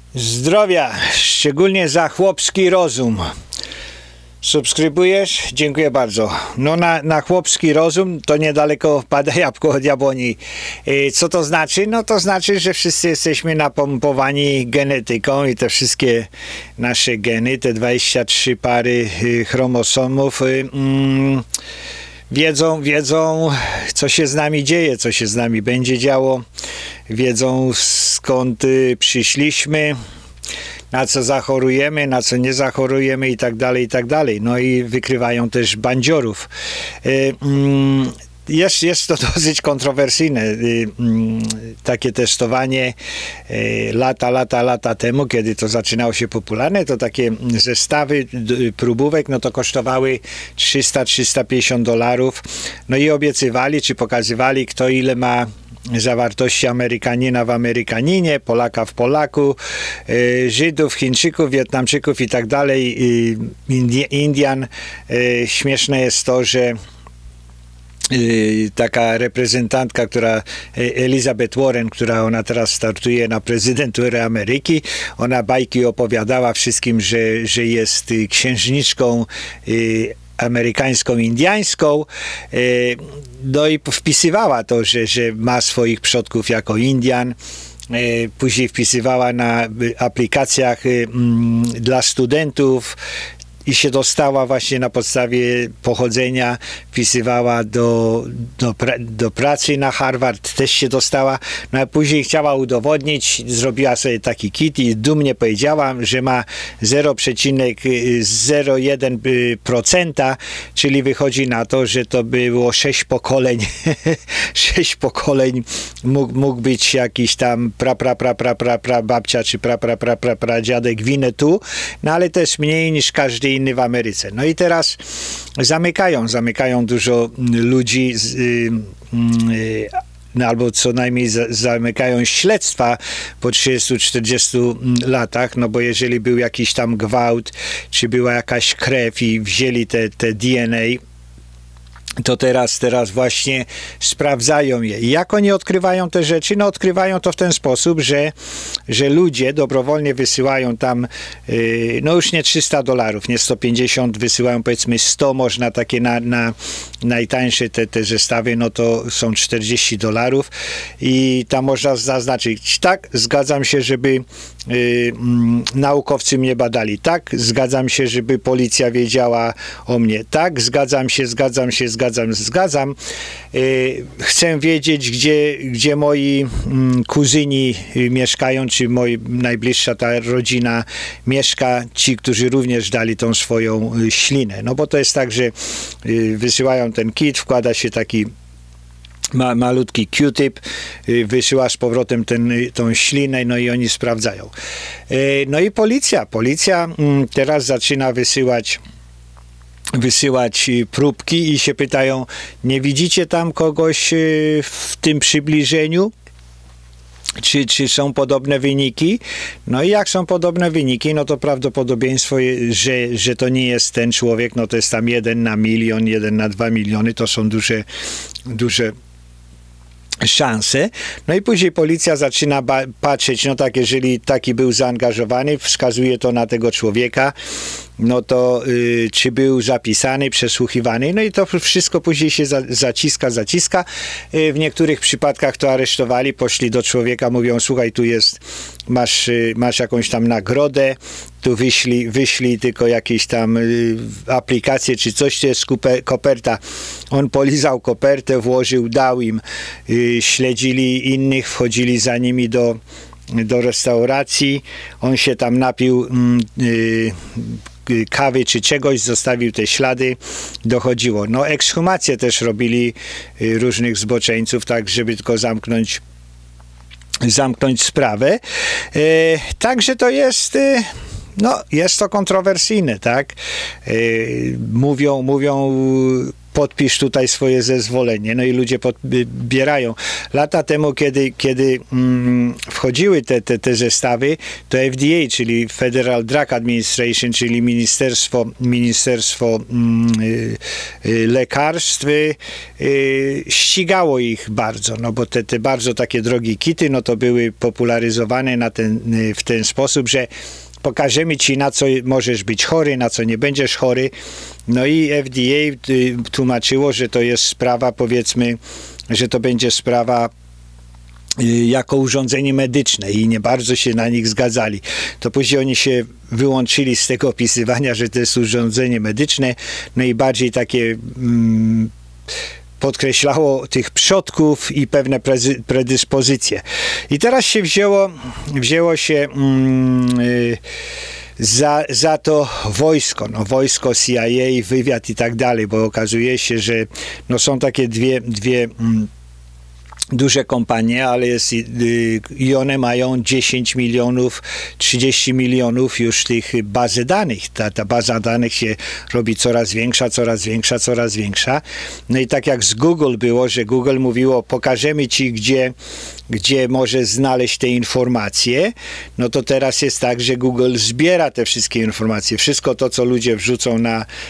Zdrowia, szczególnie za chłopski rozum. Subskrybujesz? Dziękuję bardzo. No na chłopski rozum to niedaleko pada jabłko od jabłoni. Co to znaczy? No to znaczy, że wszyscy jesteśmy napompowani genetyką i te wszystkie nasze geny, te 23 pary chromosomów wiedzą, co się z nami dzieje, co się z nami będzie działo. Wiedzą, skąd przyszliśmy, na co zachorujemy, na co nie zachorujemy i tak dalej, i tak dalej. No i wykrywają też bandziorów. Jest to dosyć kontrowersyjne, takie testowanie lata temu, kiedy to zaczynało się popularne, to takie zestawy próbówek, no to kosztowały $300–350. No i obiecywali, czy pokazywali, kto ile ma zawartości Amerykanina w Amerykaninie, Polaka w Polaku, Żydów, Chińczyków, Wietnamczyków i tak dalej, Indian. Śmieszne jest to, że taka reprezentantka, Elizabeth Warren, która ona teraz startuje na prezydenturę Ameryki, ona bajki opowiadała wszystkim, że jest księżniczką amerykańską, indiańską, no i wpisywała to, że ma swoich przodków jako Indian. Później wpisywała na aplikacjach dla studentów i się dostała właśnie na podstawie pochodzenia, wpisywała do pracy na Harvard, też się dostała, no a później chciała udowodnić, zrobiła sobie taki kit i dumnie powiedziała, że ma 0,01%, czyli wychodzi na to, że to było 6 pokoleń, 6 pokoleń mógł być jakiś tam babcia czy pradziadek Winnetou, no ale to jest mniej niż każdy inny w Ameryce. No i teraz zamykają dużo ludzi, albo co najmniej zamykają śledztwa po 30–40 latach, no bo jeżeli był jakiś tam gwałt, czy była jakaś krew i wzięli te DNA, to teraz właśnie sprawdzają je. I jak oni odkrywają te rzeczy? No odkrywają to w ten sposób, że ludzie dobrowolnie wysyłają tam, no już nie $300, nie 150, wysyłają powiedzmy 100, można takie na najtańsze te zestawy, no to są $40 i tam można zaznaczyć, tak, zgadzam się, żeby naukowcy mnie badali, tak, zgadzam się, żeby policja wiedziała o mnie, tak, zgadzam. Chcę wiedzieć, gdzie moi kuzyni mieszkają, czy moja najbliższa ta rodzina mieszka, ci, którzy również dali tą swoją ślinę. No bo to jest tak, że wysyłają ten kit, wkłada się taki malutki Q-tip, wysyła z powrotem tą ślinę, no i oni sprawdzają. No i policja teraz zaczyna wysyłać próbki i się pytają, nie widzicie tam kogoś w tym przybliżeniu? Czy są podobne wyniki? No i jak są podobne wyniki, no to prawdopodobieństwo, że to nie jest ten człowiek, no to jest tam 1 na milion, 1 na 2 miliony, to są duże szanse. No i później policja zaczyna patrzeć, no tak, jeżeli taki był zaangażowany, wskazuje to na tego człowieka, no to czy był zapisany, przesłuchiwany, no i to wszystko później się zaciska. W niektórych przypadkach to aresztowali, poszli do człowieka, mówią, słuchaj, tu jest, masz jakąś tam nagrodę, tu wyślij tylko jakieś tam aplikacje, czy coś, to jest koperta. On polizał kopertę, włożył, dał im, śledzili innych, wchodzili za nimi do restauracji, on się tam napił kawy czy czegoś, zostawił te ślady, dochodziło. No ekshumację też robili różnych zboczeńców, tak żeby tylko zamknąć sprawę. Także to jest, no jest to kontrowersyjne, tak? Mówią podpisz tutaj swoje zezwolenie. No i ludzie podbierają. Lata temu, kiedy wchodziły te zestawy, to FDA, czyli Federal Drug Administration, czyli Ministerstwo Lekarstw, ścigało ich bardzo, no bo te bardzo takie drogie kity, no to były popularyzowane w ten sposób, że pokażemy ci, na co możesz być chory, na co nie będziesz chory. No i FDA tłumaczyło, że to jest sprawa, powiedzmy, że to będzie sprawa jako urządzenie medyczne i nie bardzo się na nich zgadzali. To później oni się wyłączyli z tego opisywania, że to jest urządzenie medyczne, no i bardziej takie podkreślało tych przodków i pewne predyspozycje. I teraz się wzięło się za to wojsko, no wojsko, CIA, wywiad i tak dalej, bo okazuje się, że no są takie dwie duże kompanie, ale i one mają 10 milionów, 30 milionów już tych bazy danych. Ta baza danych się robi coraz większa, coraz większa, coraz większa. No i tak jak z Google było, że Google mówiło, pokażemy ci, gdzie możesz znaleźć te informacje, no to teraz jest tak, że Google zbiera te wszystkie informacje. Wszystko to, co ludzie wrzucą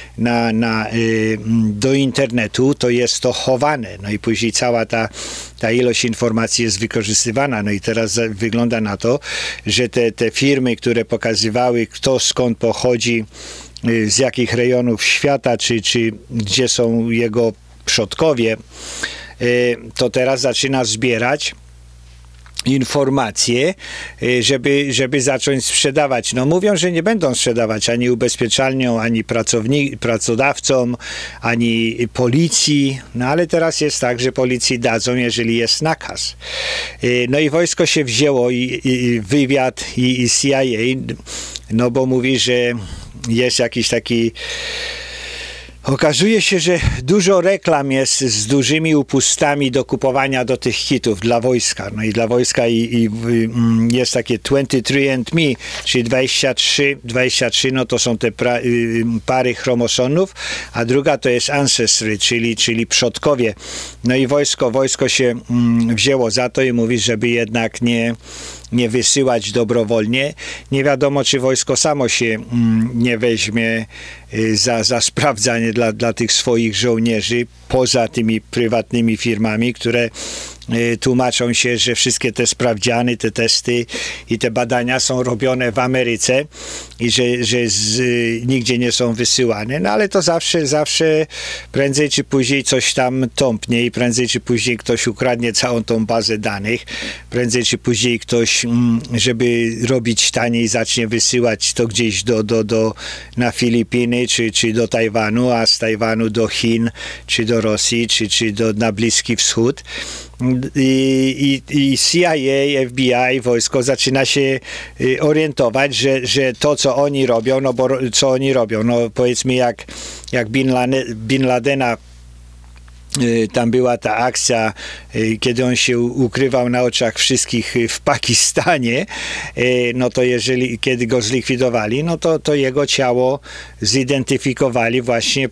do internetu, to jest to chowane. No i później cała ta ilość informacji jest wykorzystywana. No i teraz wygląda na to, że te firmy, które pokazywały, kto skąd pochodzi, z jakich rejonów świata, czy gdzie są jego przodkowie, to teraz zaczyna zbierać informacje, żeby zacząć sprzedawać. No mówią, że nie będą sprzedawać ani ubezpieczalniom, ani pracodawcom, ani policji, no ale teraz jest tak, że policji dadzą, jeżeli jest nakaz. No i wojsko się wzięło i wywiad i CIA, no bo mówi, że jest jakiś taki. Okazuje się, że dużo reklam jest z dużymi upustami do kupowania do tych kitów dla wojska. No i dla wojska jest takie 23andMe, czyli 23, no to są te pary chromosomów, a druga to jest Ancestry, czyli przodkowie. No i wojsko się wzięło za to i mówi, żeby jednak nie wysyłać dobrowolnie. Nie wiadomo, czy wojsko samo się nie weźmie za sprawdzanie dla tych swoich żołnierzy, poza tymi prywatnymi firmami, które tłumaczą się, że wszystkie te sprawdziany, te testy i te badania są robione w Ameryce i że nigdzie nie są wysyłane. No ale to zawsze prędzej czy później coś tam tąpnie i prędzej czy później ktoś ukradnie całą tą bazę danych. Prędzej czy później ktoś, żeby robić taniej, zacznie wysyłać to gdzieś na Filipiny czy do Tajwanu, a z Tajwanu do Chin, czy do Rosji, czy na Bliski Wschód. I CIA, FBI, wojsko zaczyna się orientować, że to, co oni robią, no bo co oni robią, no powiedzmy jak Bin Ladena, tam była ta akcja, kiedy on się ukrywał na oczach wszystkich w Pakistanie, no to kiedy go zlikwidowali, no to jego ciało zidentyfikowali właśnie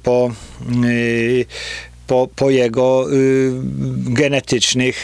po jego genetycznych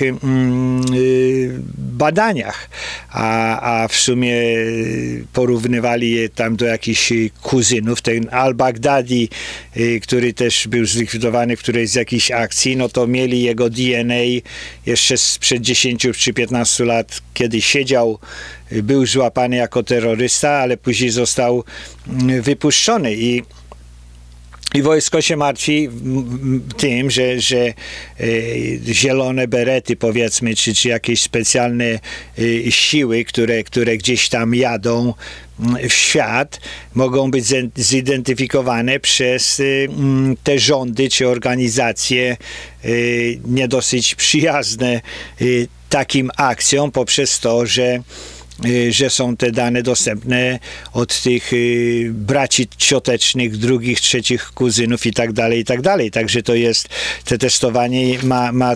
badaniach, a w sumie porównywali je tam do jakichś kuzynów. Ten al-Baghdadi, który też był zlikwidowany w którejś z jakichś akcji, no to mieli jego DNA jeszcze sprzed 10 czy 15 lat, kiedy siedział, był złapany jako terrorysta, ale później został wypuszczony i wojsko się martwi tym, że zielone berety, powiedzmy, czy jakieś specjalne siły, które gdzieś tam jadą w świat, mogą być zidentyfikowane przez te rządy czy organizacje nie dosyć przyjazne takim akcjom, poprzez to, że są te dane dostępne od tych braci ciotecznych, drugich, trzecich kuzynów i tak dalej, i tak dalej. Także to jest, te testowanie ma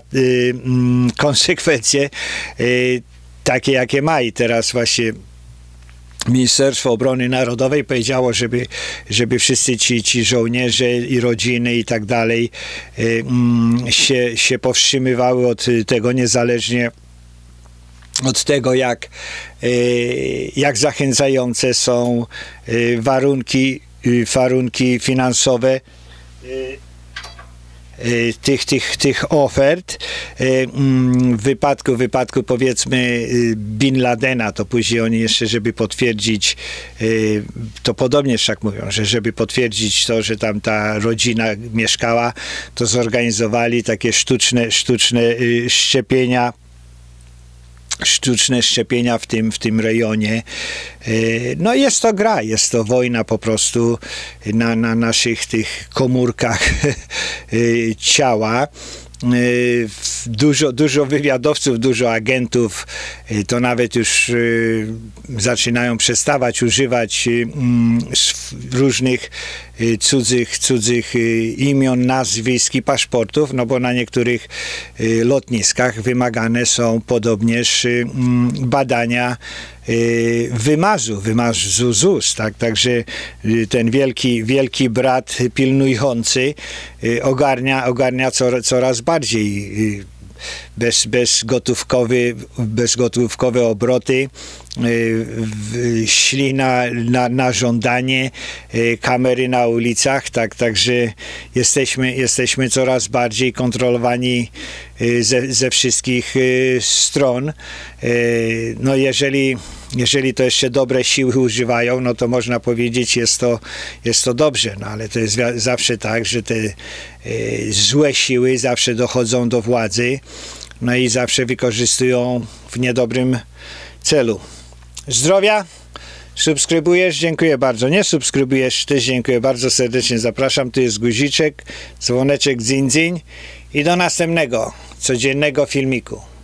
konsekwencje takie, jakie ma. I teraz właśnie Ministerstwo Obrony Narodowej powiedziało, żeby wszyscy ci żołnierze i rodziny i tak dalej się powstrzymywały od tego, niezależnie od tego, jak zachęcające są warunki finansowe tych ofert. W wypadku powiedzmy Bin Ladena, to później oni jeszcze, żeby potwierdzić, to podobnież tak mówią, że żeby potwierdzić to, że tam ta rodzina mieszkała, to zorganizowali takie sztuczne szczepienia w tym rejonie. No jest to gra, jest to wojna po prostu na naszych tych komórkach ciała. Dużo wywiadowców, dużo agentów to nawet już zaczynają przestawać używać różnych cudzych imion, nazwisk i paszportów, no bo na niektórych lotniskach wymagane są podobnież badania wymazu ZUS, tak? Także ten wielki brat pilnujący ogarnia coraz bardziej bezgotówkowe obroty, szli na żądanie, kamery na ulicach, tak, także jesteśmy coraz bardziej kontrolowani ze wszystkich stron. No jeżeli to jeszcze dobre siły używają, no to można powiedzieć, jest to dobrze, no ale to jest zawsze tak, że te złe siły zawsze dochodzą do władzy, no i zawsze wykorzystują w niedobrym celu. Zdrowia, subskrybujesz, dziękuję bardzo. Nie subskrybujesz, też dziękuję bardzo serdecznie, zapraszam. Tu jest guziczek, dzwoneczek, dzyń, dzyń i do następnego codziennego filmiku.